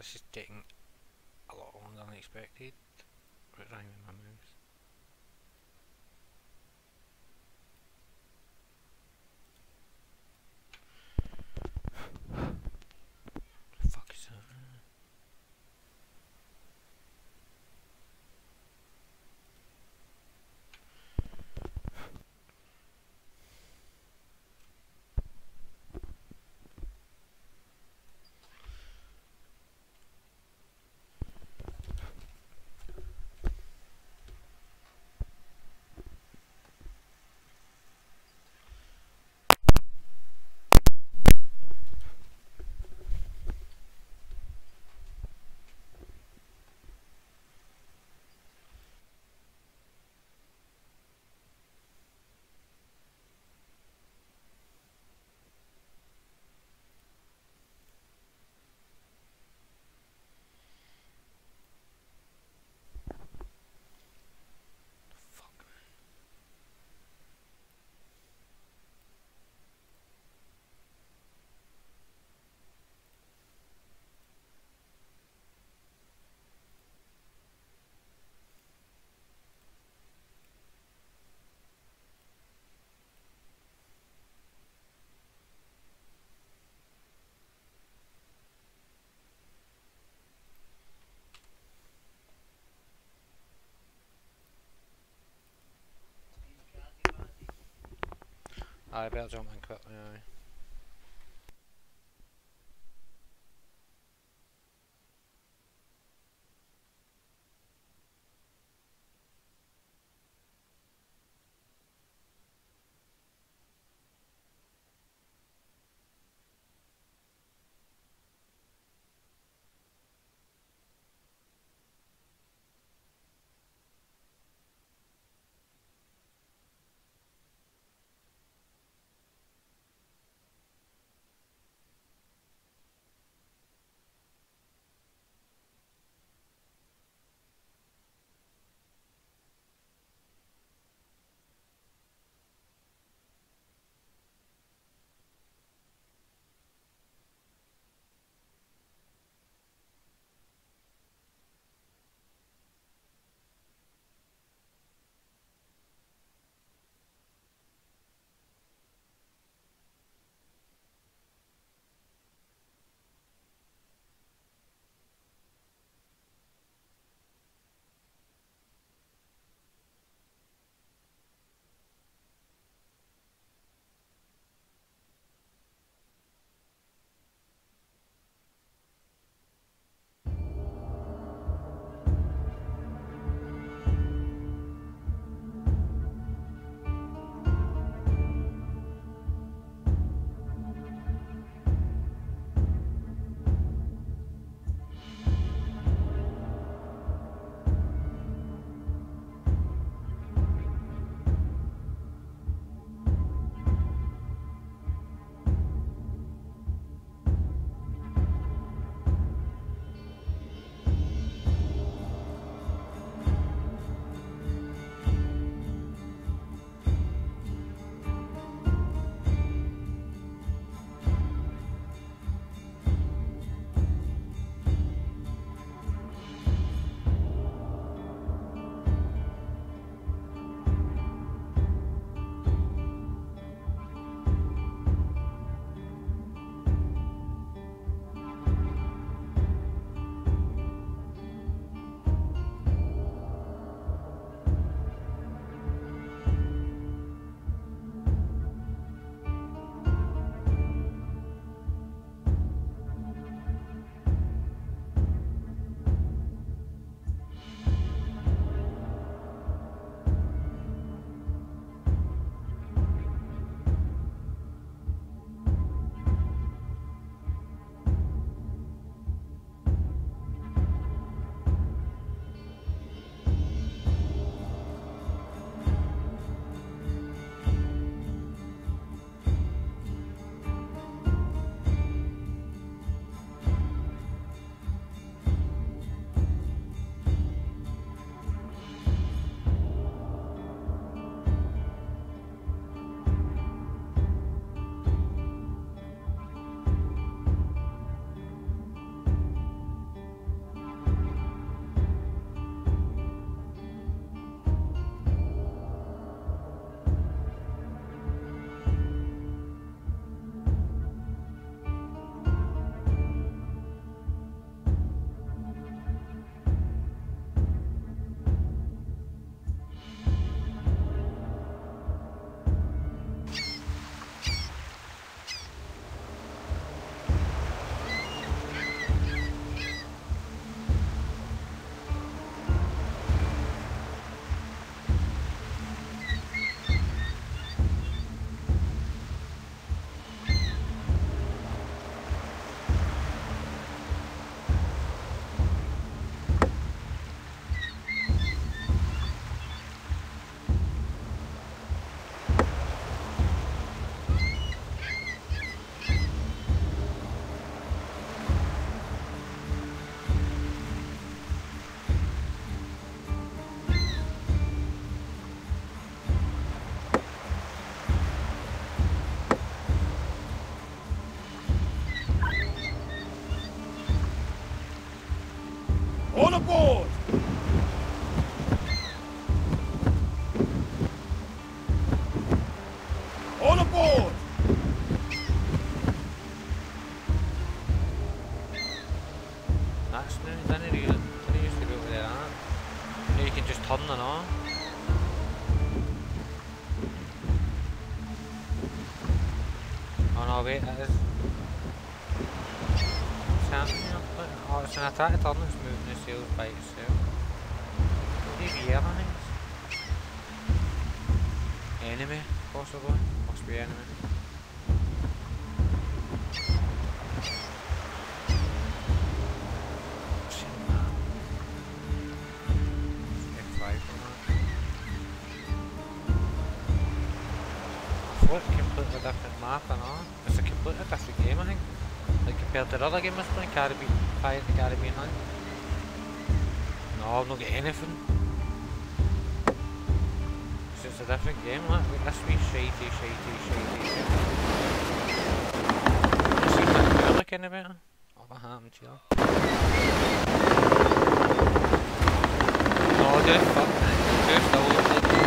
This is taking a lot longer than expected. What's wrong with my mouse? The fuck is that? Fuck. I better jump in quickly now. No wait, it is. Oh, it's an attack turn that's moving the sails by itself. Could they be airlines? Enemy, possibly. Must be enemy. What completely different map and all. It's a completely different game, I think. Like compared to the other game I was playing, Caribbean, Pirates of the Caribbean Hunt. No, I've not got anything. It's a different game, look. This wee shitey. This seems like you're looking a bit. Oh, what happened to you? No, just fuck man. Just still look like you.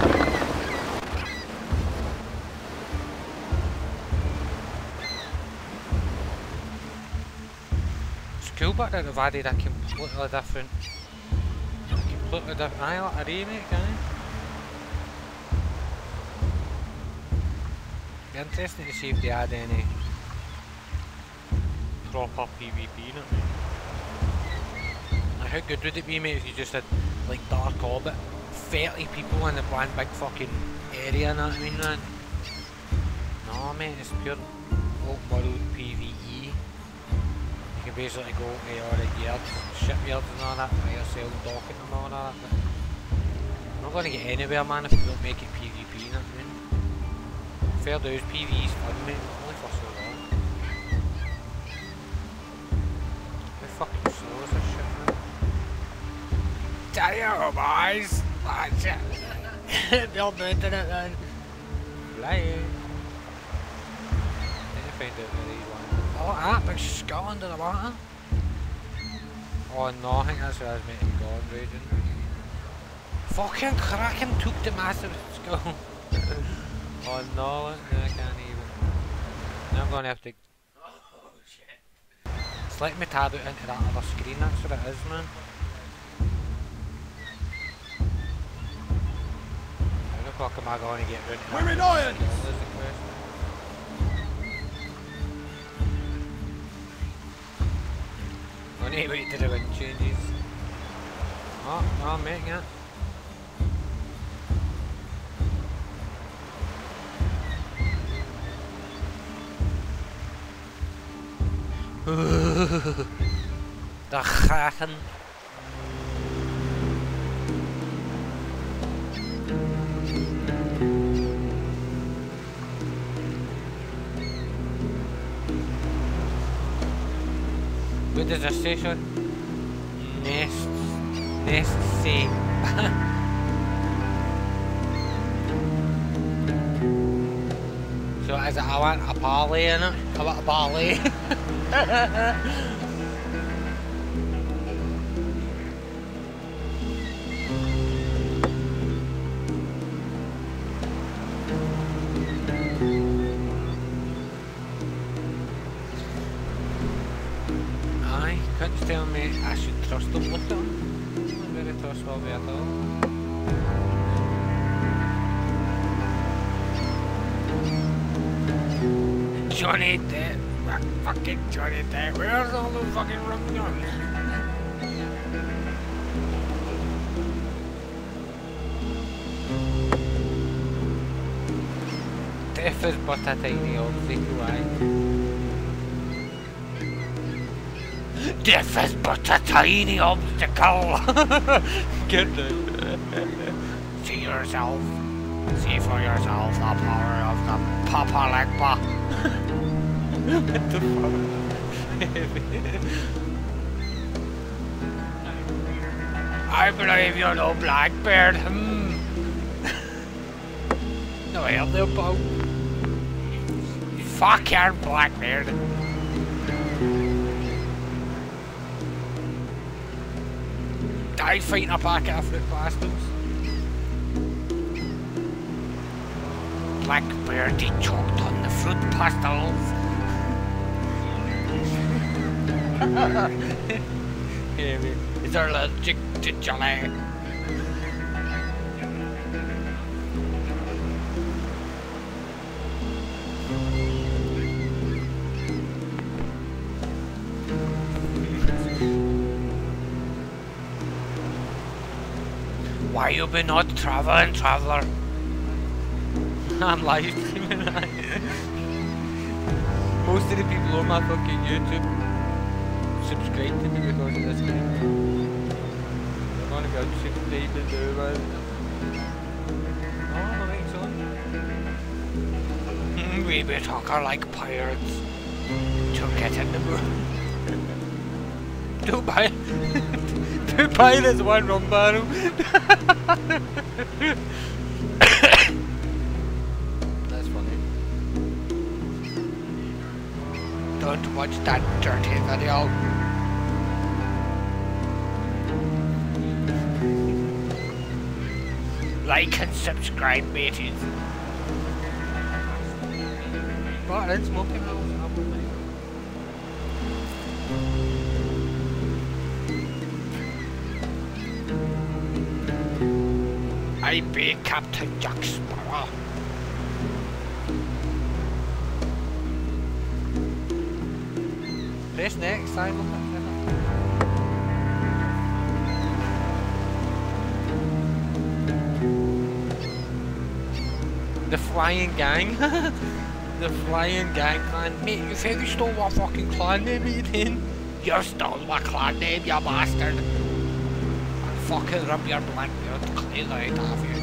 Cool, but they've added a completely different aye, like a remake, aye. Be interesting to see if they add any proper PvP in it. Like how good would it be, mate, if you just had like Dark Orbit, 30 people in the one big fucking area, know what I mean, man? No mate, it's pure open world PvE. You can basically go to all the yards, shipyards and all that, by yourself, docking and all that. But I'm not going to get anywhere, man, if we don't make it PvP, you know what I mean? Fair dues, PvE's fun, mate, only for so long. How fucking slow is this shit, man? Tell you, boys! That's it! They're doing it, man. Flying. Then you find out where these ones. Oh, that big skull under the water. Oh no, I think that's where I was meant to go on raging. Fucking Kraken took the massive skull. Oh no, I can't even. Now I'm gonna have to. Oh shit. It's letting me tab out into that other screen, that's what it is, man. How the fuck am I going to get rid of that? We're in iron! I need to wait till the wind changes. Oh, no, I'm making it. The Kraken. What does this say, son? Nest say. So is it, I want a parlay in it? I want a parlay. Couldn't tell me I should trust them. Look at them. Not very trustworthy at all. Johnny Depp. Fucking Johnny Depp. Where's all the fucking rum gone? Death is but a tiny obstacle, aye. Death is but a tiny obstacle! Get it. See yourself. See for yourself the power of the Papa Legba. What the fuck? I believe you're no Blackbeard. No hell no boat. Fuck your Blackbeard. Die fighting a packet of fruit bastards. Blackbeard, he choked on the fruit pastels. Yeah, he's allergic to jelly. Why you be not traveling, traveller? I'm live streaming that. Most of the people on my fucking YouTube subscribe to me because of this game. I'm gonna go subscribe to do, man. Oh, my mic's on. We be talking like pirates. To get in the mood. Don't buy this one rum barrel. That's funny. Don't watch that dirty video. Like and subscribe, mateys. But it's smoking now. I be Captain Jack Sparrow. Press next, Simon. The flying gang. The flying gang, man. Mate, you think you stole my fucking clan name, you doing? You stole my clan name, you bastard. I'll fucking rub your black beard clean out of you.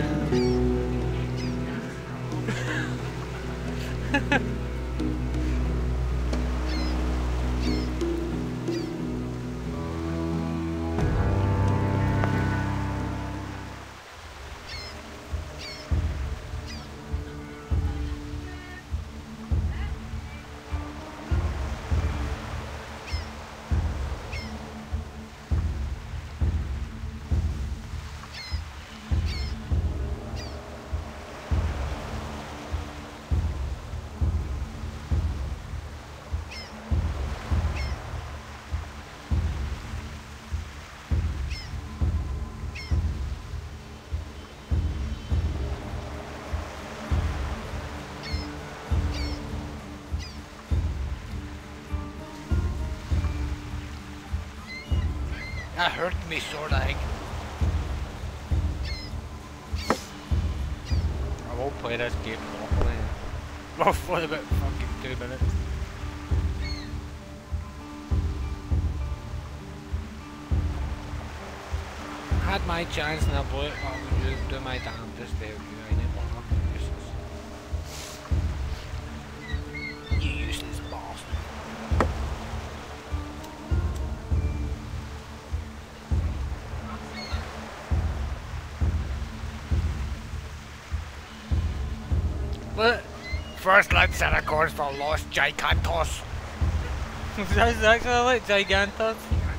That hurt me sort of like. I won't play this game properly. Well, for about fucking 2 minutes. I had my chance and I blew it, but I was just doing my damnedest to help you. I didn't want to. Useless. You useless bastard. But first let's set a course for Los Gigantos. That's actually like Gigantos.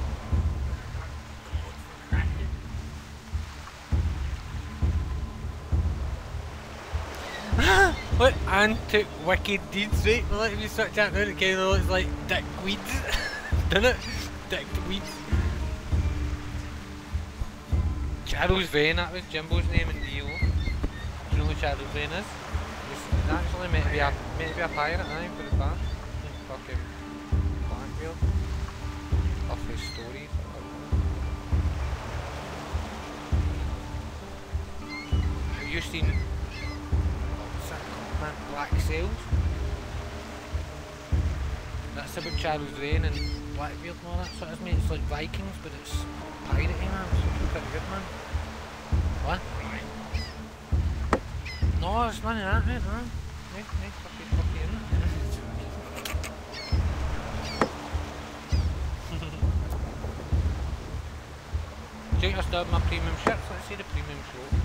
What? And took wicked deeds, right? Well, let me search that now, it kind of looks like Dick Weeds. Doesn't it? Dick Weeds. Charles Vane, that was Jimbo's name in DO. Do you know who Charles Vane is? He's actually meant to be a pirate, I think, for his band. Fucking Blackbeard. Off his stories. Have you seen what's that called, man? Black Sails? That's about Charles Vane and Blackbeard and all that sort of thing. It's like Vikings, but it's piratey, man. It's pretty good, man. What? No, it's none of that, mate, no. Nice fucking in it. Do you think I still have my premium shirts? Let's see the premium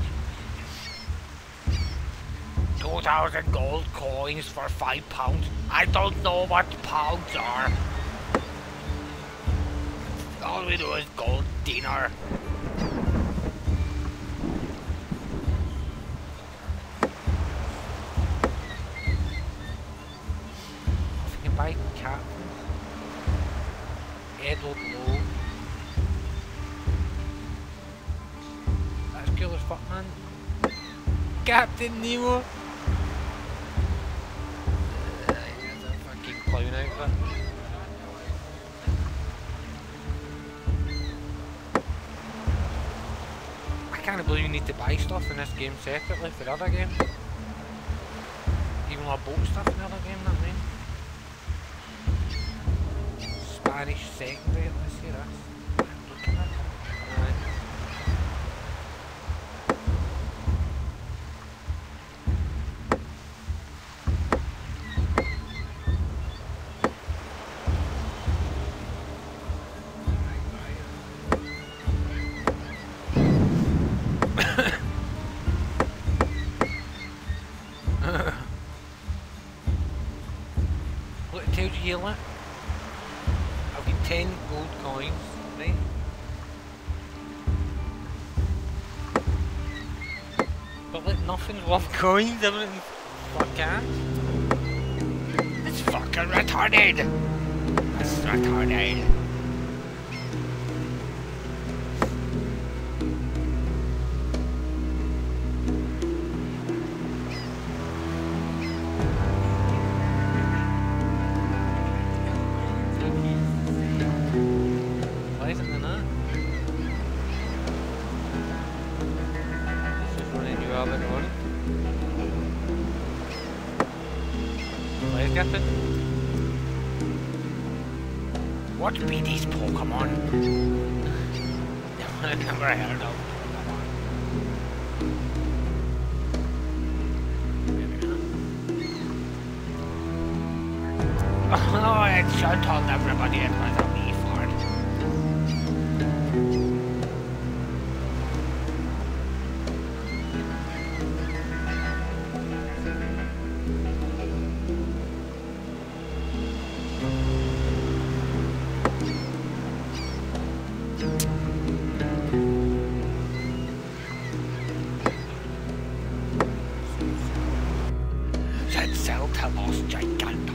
shirts. 2,000 gold coins for £5. I don't know what pounds are. All we do is gold dinar. By Captain Edward Lowe. That's cool as fuck, man. Captain Nemo. That's a fucking clown outfit. I can't can't believe you need to buy stuff in this game separately for the other game. Even though I bought stuff in the other game, that I mean. Spanish secondary, let's see this. Look at that. Look, it tells you here, look. I've got 10 gold coins, right? But look, nothing's worth coins, everything's fucking. It's fucking retarded! It's retarded. What be these Pokemon? Never heard of Pokemon. Oh, it should told everybody it was a wee fart. Celtalos Gigantor.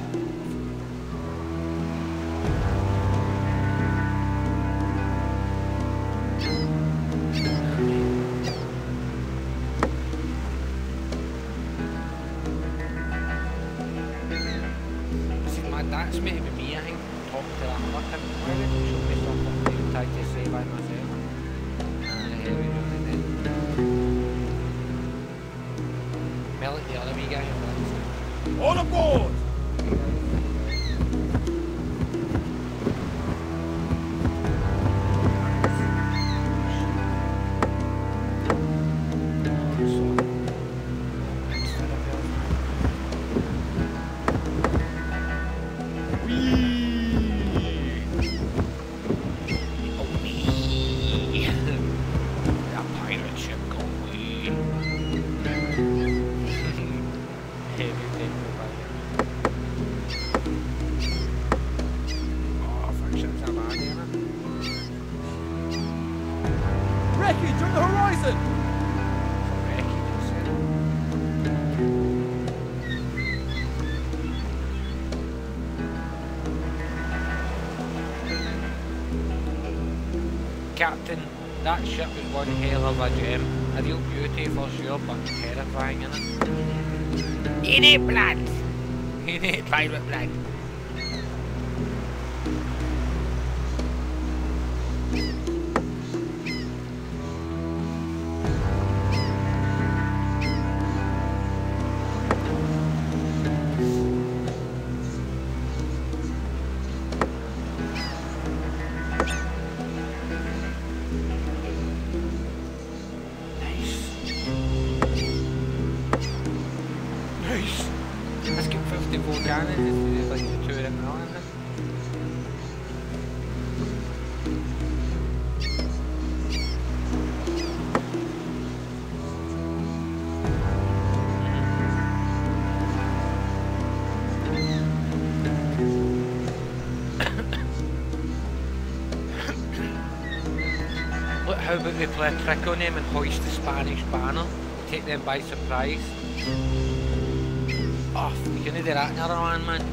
See, that's maybe me, I think, talking to that other thing. Why did you show me something you tried to say by myself? Here we go, and then Melody, the other wee guy. All aboard! Wreckage on the horizon! Captain, that ship was one hell of a gem. A real beauty for sure, but terrifying, innit? He need blood! He need pirate blood! Let's get 54 cannons, it's like the two of them now, isn't it? Look, how about we play a trick on them and hoist the Spanish banner, take them by surprise. Oh, we can do that another one, man.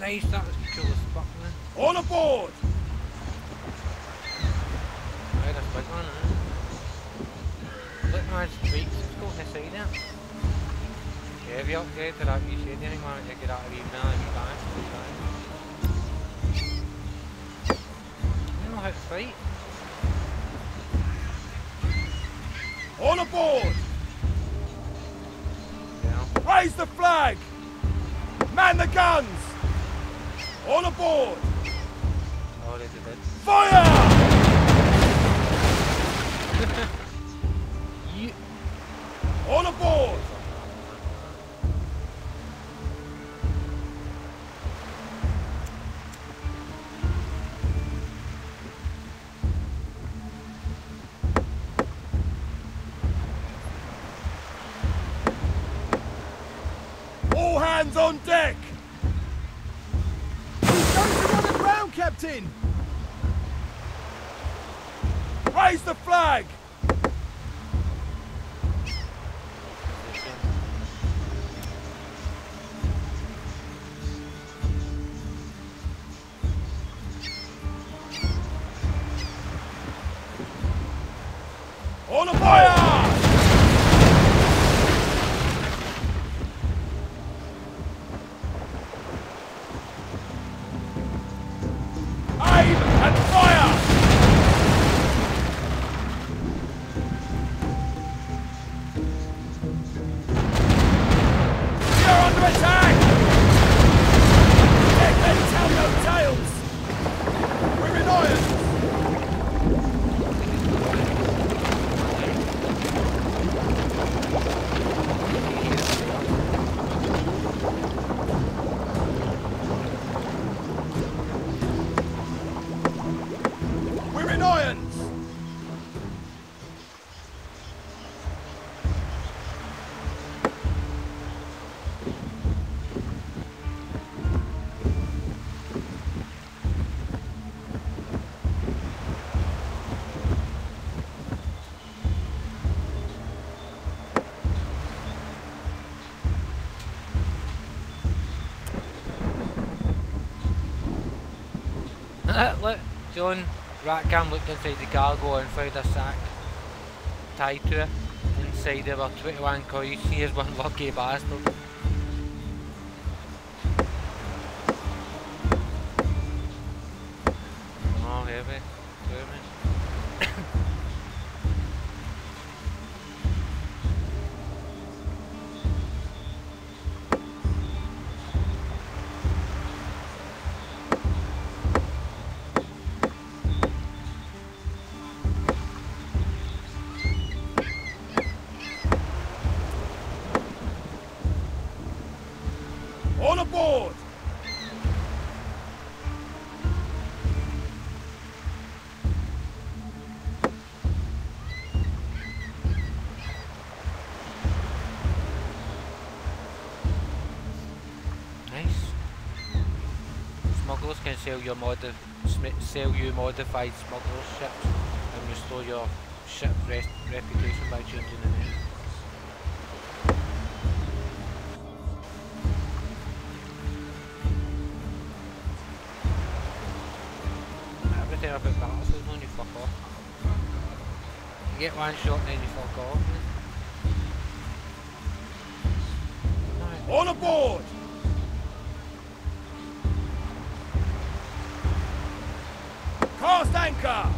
Christ, that was cool as fuck, man. All aboard! Right, that's big one, isn't it? Look, man, it's brakes. Let's go on the side there. Yeah, we upgraded to that wee shade, anything man, to get out of wee mill and wee band. I don't know how to fight. All aboard! Yeah. Raise the flag! Man the guns! All aboard! Oh, they did. Fire! You. All aboard! All hands on deck! Who's going on the ground, Captain? Raise the flag! On fire! Aim and fire! You're under attack! Dead men tell no tales! We're in irons! We're in irons! Look, John Ratcam looked inside the cargo and found a sack tied to it. Inside there were 21 coins. Here's one lucky bastard. Oh, heavy. All aboard! Nice. Smugglers can sell you modified smugglers ships and restore your ship reputation by changing the name. Everything about Battlefield, man, you fuck off. You get one shot and then you fuck off. No. All aboard! Cast anchor!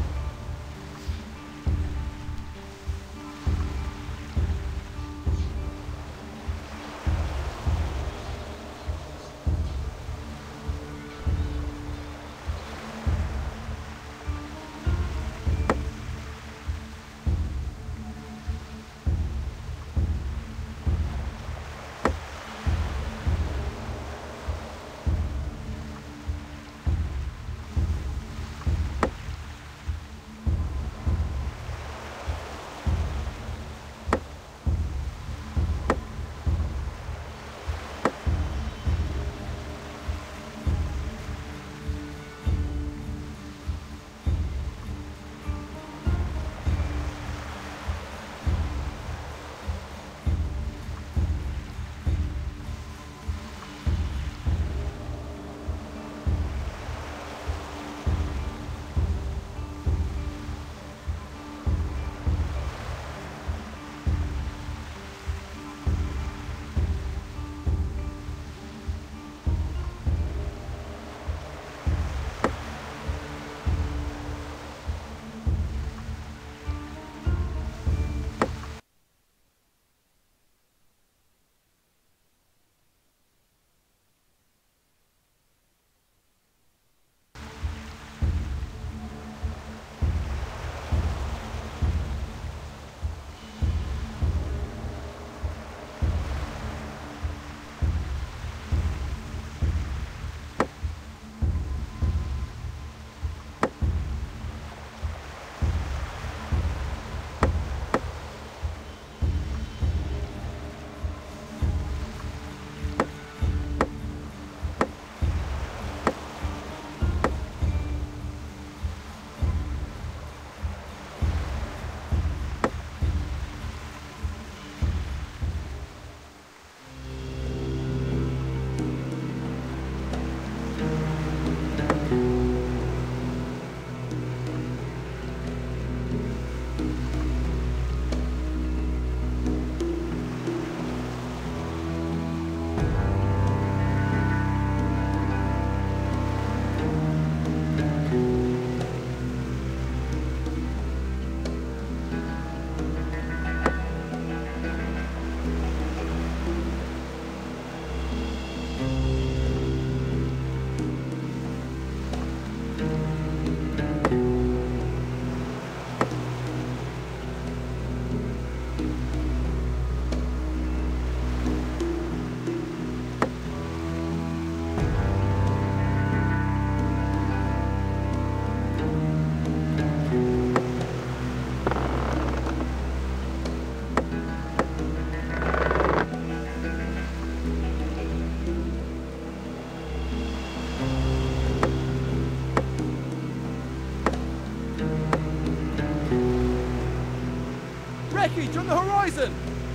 Wreckage on the horizon!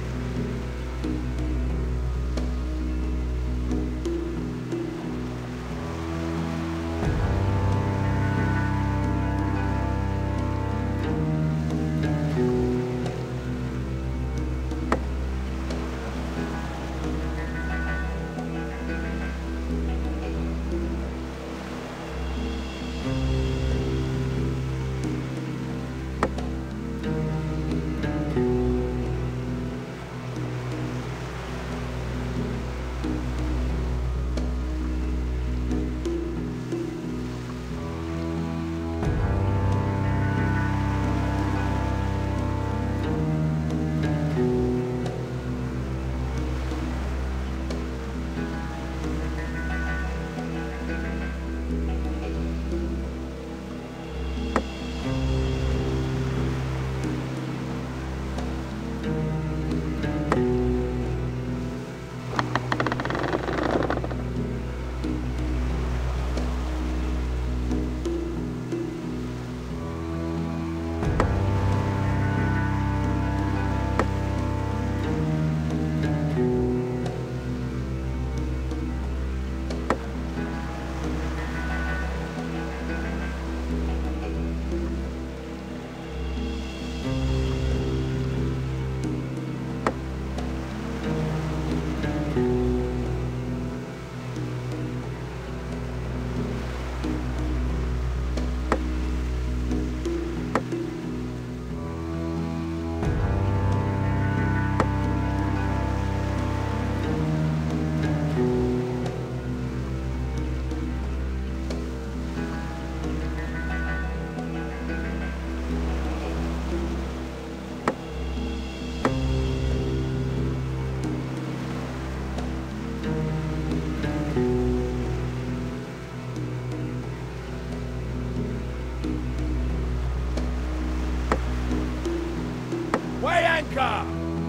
Weigh anchor!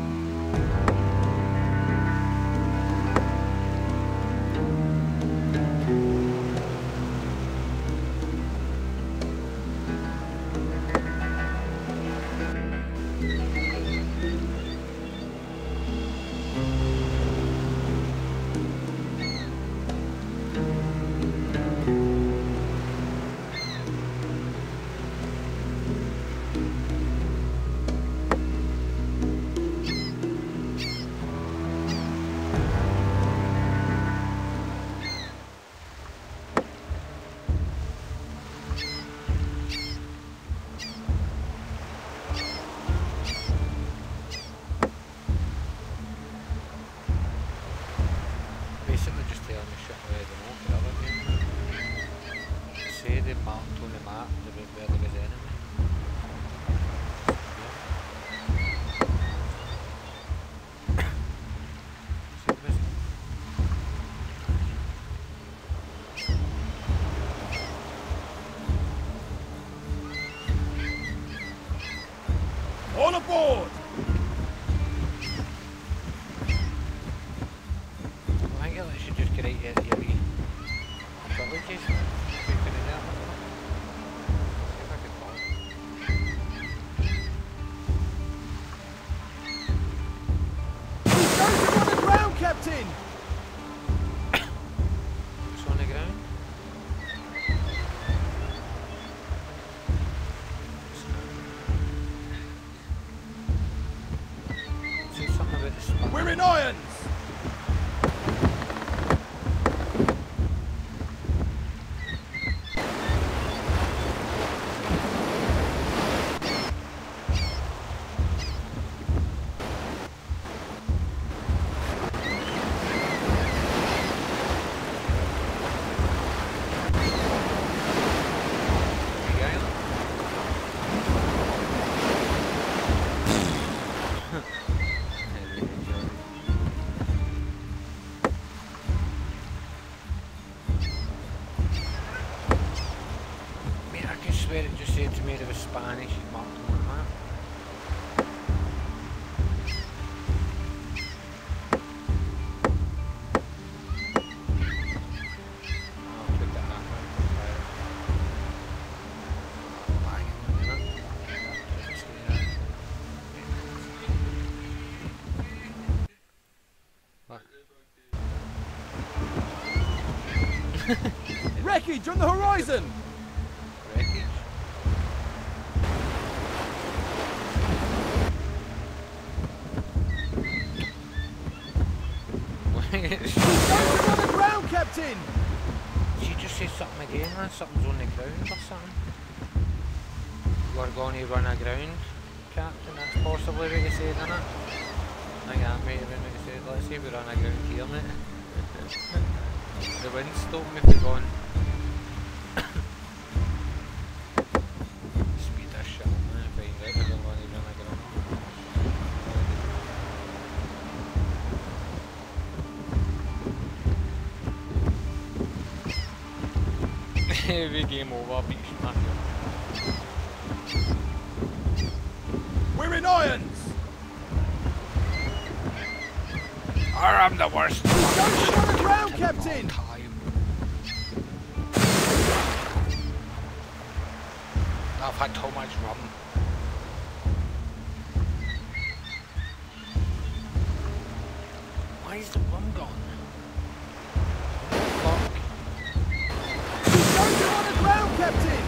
Basically just telling me shit already know for the other game. Say they marked on the map where there was enemy. All aboard! I think you should just get out your wee villages. See if I can find He's going to run the ground, Captain! what's on the ground. Say something about the spot. We're in irons! Wreckage on the horizon! Wreckage? She's on the ground, Captain! She just said something again, man. Something's on the ground or something. We're going to run aground, Captain. That's possibly what you said, isn't it? I think that might have been what you said. Let's say we run aground here, mate. The wind stopped me from going. Speed this shit up, man. Find out if we're going to run aground. Heavy game over, beach smacker. We're in irons! I'm the worst. She's on the ground, Captain! I've had too much rum. Why is the rum gone? Fuck. She's on the ground, Captain!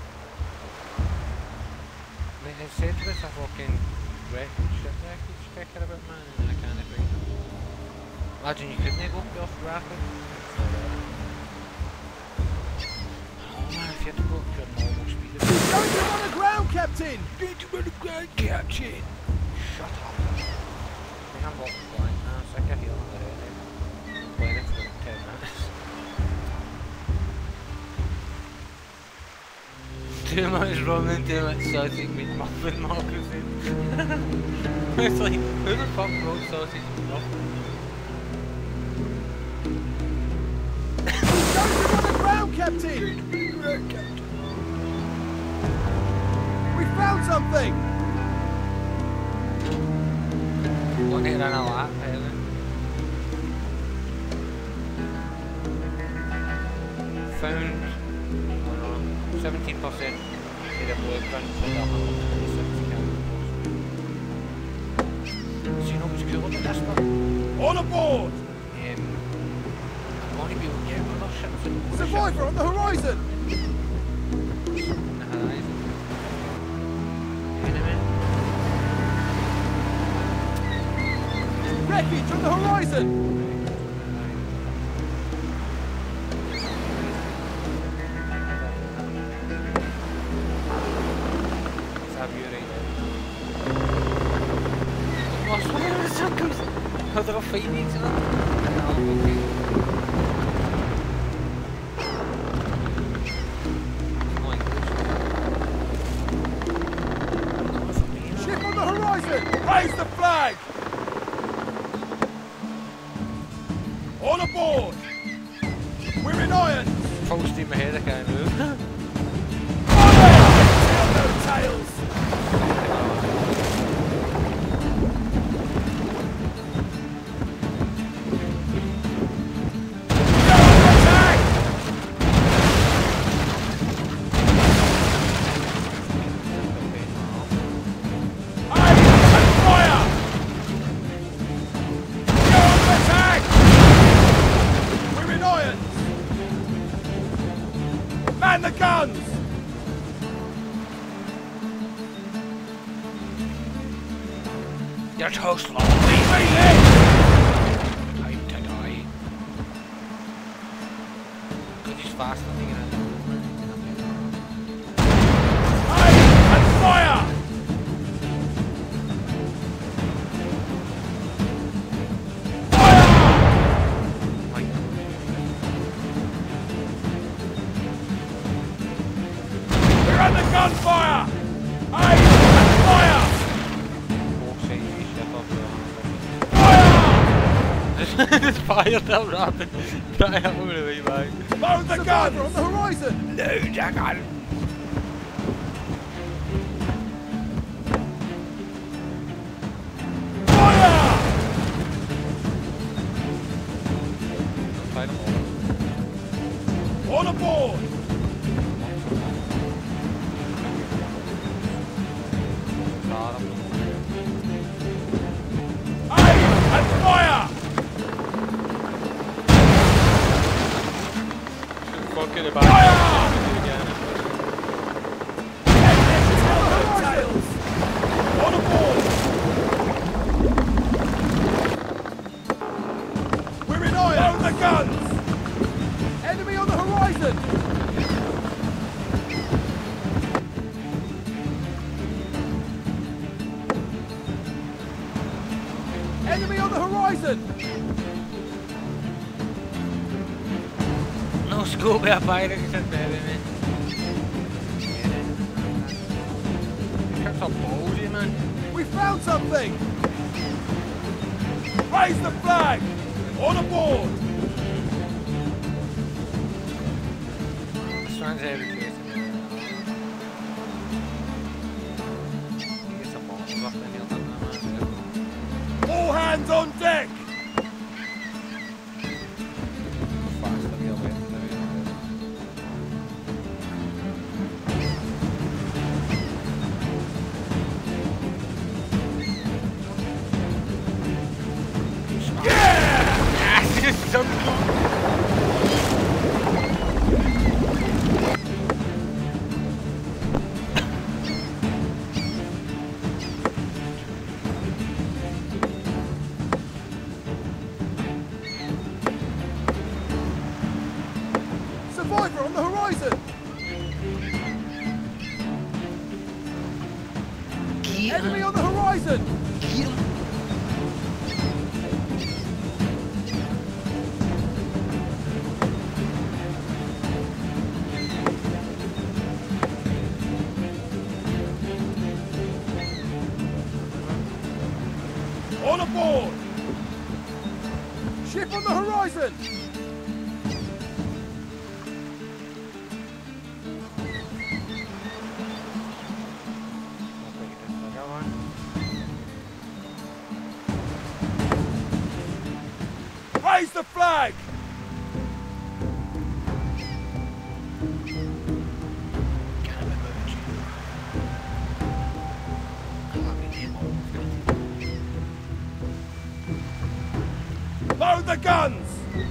Mate, it said there's a fucking ship wreckage kicker about, man, and I can't find it. Imagine you couldn't go off rapid. Oh man, if you had to go up to your normal speed. She's on the ground, Captain! Get to the ground, Captain! Shut up. I think I'm walking blind now, so I can heal on the head. Playing it for like 10 minutes. Too much rum and too much sausage meat muffin, Marcus said. It's like, who the fuck wrote sausage and muffin? She's on the ground, Captain! We found something! What need run a lap, Helen? Found 17% in the blueprint for the 126 candles. So you know what's cool about this one? On aboard! I'm going to be able to get other ships and Survivor on the horizon! the horizon. Enemy. Wreckage on the horizon! Let's have you right there. Lost one of the circles. How they're all fighting each other. Oh, okay. Ship on the horizon! Raise the flag! On aboard! We're in irons! Full steam ahead, I can't move. Tail no tails! Attack! Aim and fire! Go on attack! We're in irons! Man the guns! You're too slow. Lead me in! Time to die. Because he's faster than you. Aim and fire! Fire! Like, We're under gunfire! Aim and fire! both sides of your ship up Fire! there. Just fired up rapid. Try to hold it way back. Load the guns! On the horizon! Load the gun. Fire! Find them all. On aboard! Aim and fire! at the back. Tails! On aboard! We're in oil! Load the guns! Enemy on the horizon! Enemy on the horizon! No scope at pirate in there, man. That's a ballsy, man. We found something! Raise the flag! On aboard! This one's every case. Get some balls up in here, man. All hands on deck! Faster the other way. So Survivor on the horizon! Enemy on the horizon! On aboard! Ship on the horizon! Raise the flag! Load the guns!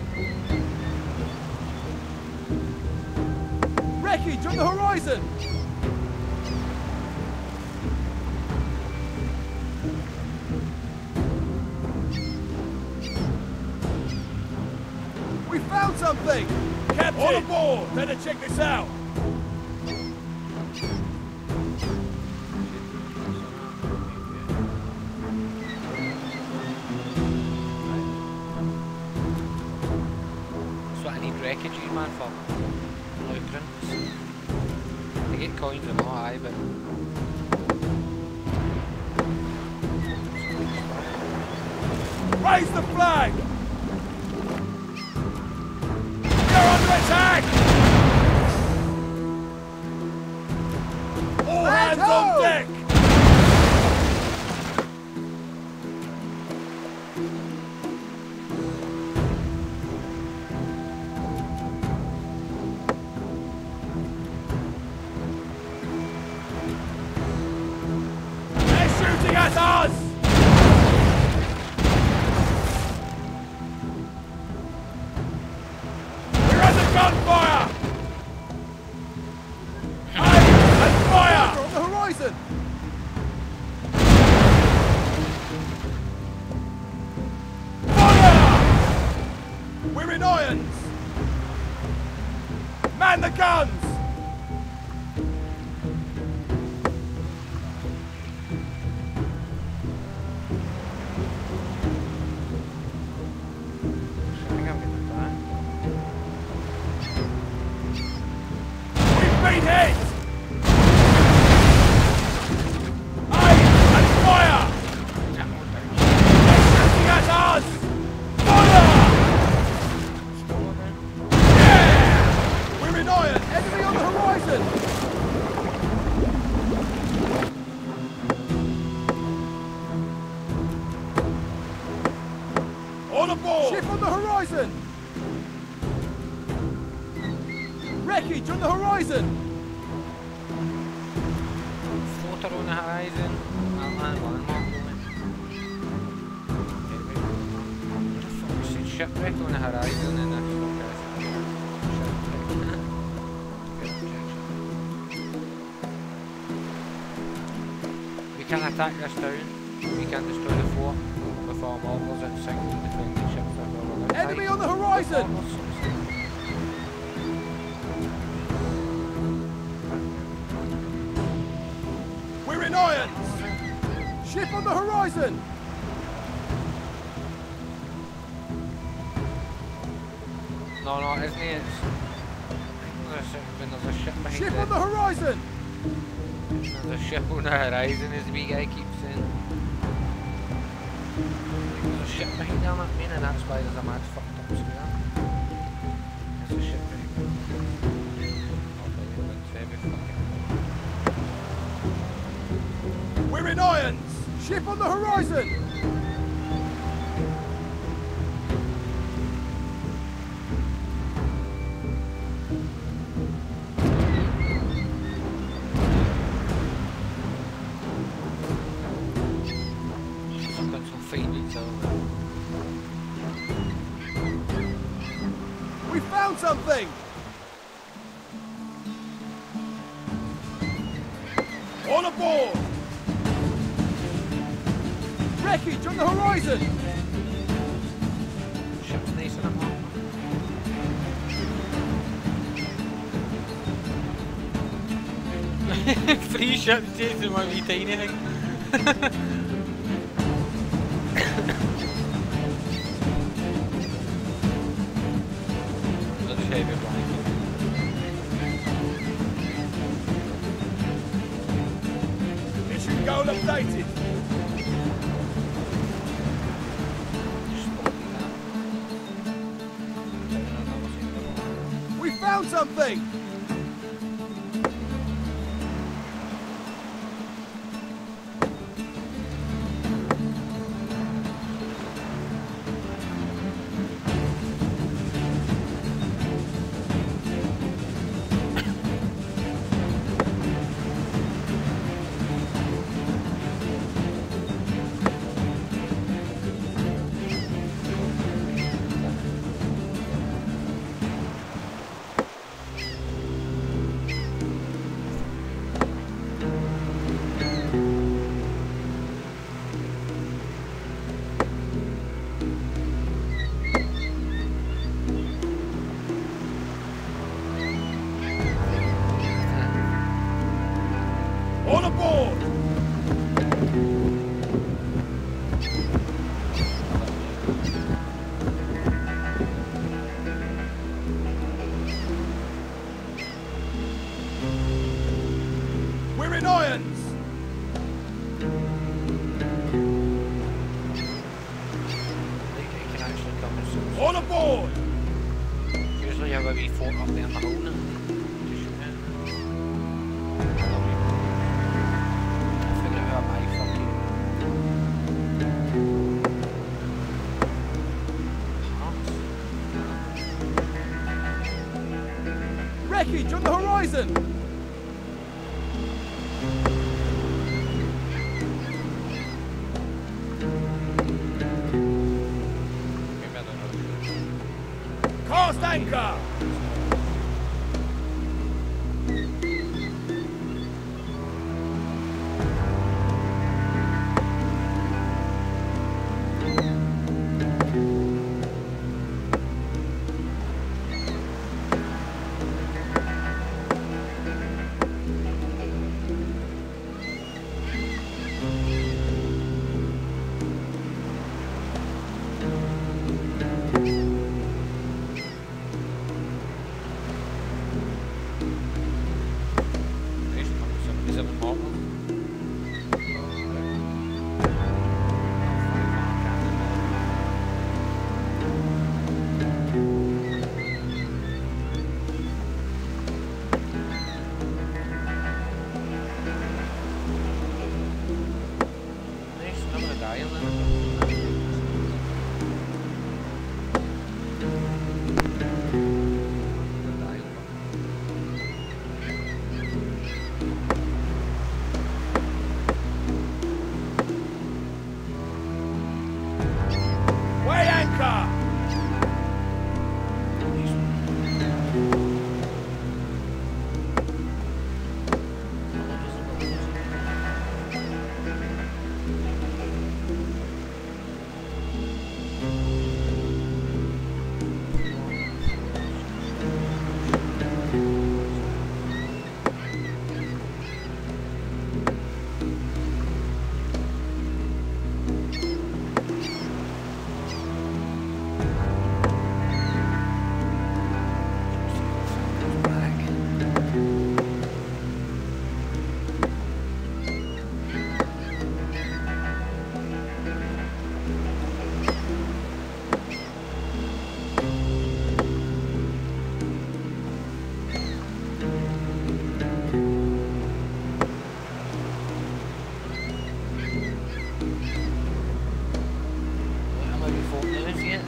Wreckage on the horizon! We found something! Captain! On aboard! Better check this out! That's what I need wreckage, man, for blueprints. I get coins and all, aye, but Raise the flag! You're under attack! All hands on deck! They're shooting at us! Gunfire! Aim and fire! On the horizon! Fire! We're in irons! Man the guns! I think I'm getting that. Been hit! Aim and fire! They're shooting at us! Fire! Yeah! We're in iron! Enemy on the horizon! On aboard! Ship on the horizon! Wreckage on the horizon! Floater on the horizon. I'll land one more. What the fuck is it? Shipwreck on the horizon and a fuck is it? can attack this town. We can destroy the fort with our mortars and sink the defending ships with our other Enemy type. on the horizon! We're in irons! Ship on the horizon! No, isn't it? When there's a ship behind Ship it. on the horizon! There's a ship on the horizon, as the wee guy keeps saying. There's a ship behind there, I mean, and that's why there's a mad fucked up square. There's a ship behind there. Oh, brilliant, very fucking. We're in irons! Ship on the horizon! We found something! All aboard! Wreckage on the horizon! Ship's nice in it, 3 ships chasing my wee tiny thing. Mission goal updated. We found something! All aboard! We're in irons! All aboard! Usually have a wee fort up there in the hole now. To shoot in. I figure out how my fucking... Wreckage on the horizon! Cast anchor!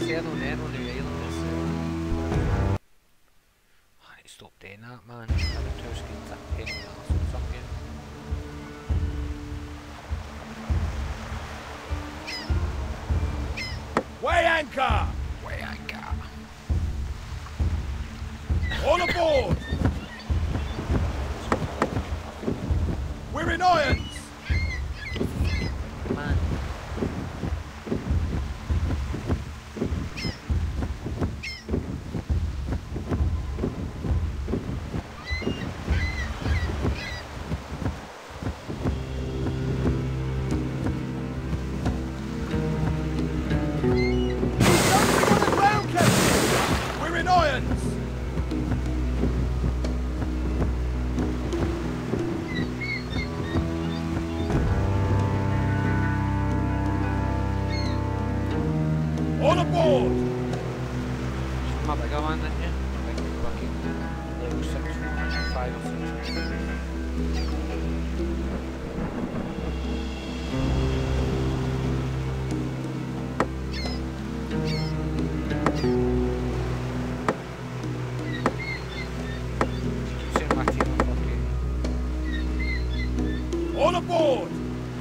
there on there on the island. I need to stop doing that, man. Having two screens at 10 minutes or something. Weigh anchor! Way I got. All aboard! We're in irons! Man. We're in irons! All aboard! My bigger one, didn't you? Big fucking level 6, 5 or 6. Seeing my team are fucking. All aboard!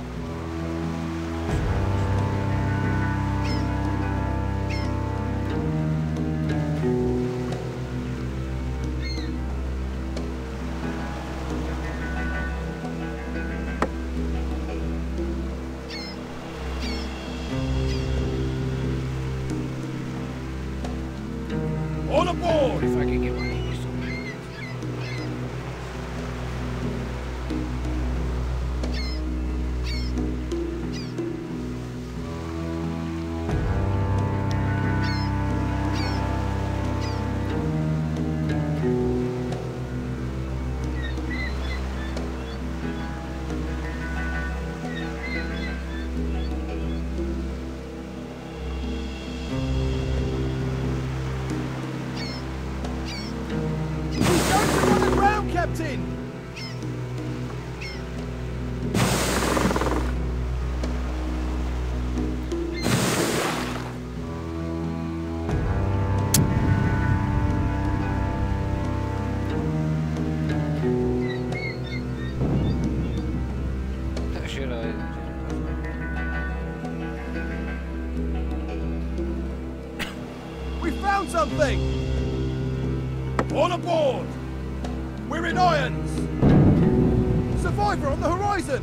All aboard! If I could get one of these. Captain! That shit We found something! All aboard! We're in irons! Survivor on the horizon!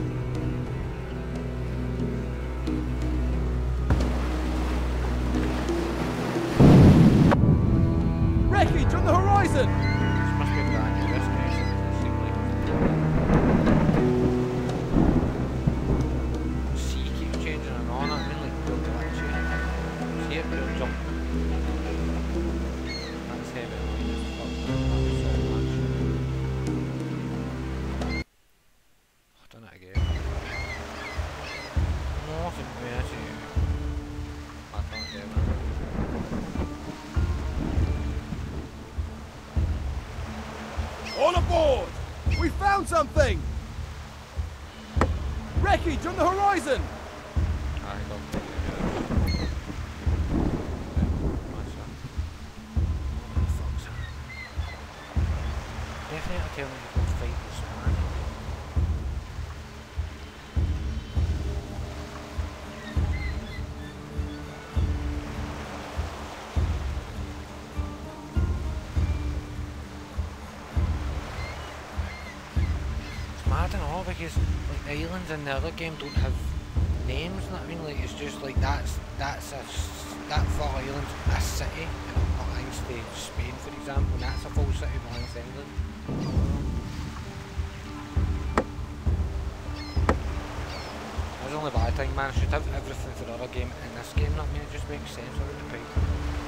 Wreckage on the horizon! This must be a brand new destination. Sea keeps changing and on. I mean, like, build glitchy. See it, build jump. That's heavy. Just fuck. That's so much. I've done it again. Nothing better. I can't do that. All aboard! We found something! Wreckage on the horizon! I don't think it is. Definitely I'll tell me to go fight this man. It's mad and all because like the islands in the other game don't have names, you know what I mean? Like it's just like that full island, a city, and it belongs to Spain for example, and that's a full city belongs to England. That's the only bad thing, man. I should have everything for the other game in this game, you know what I mean? It just makes sense. I would have paid.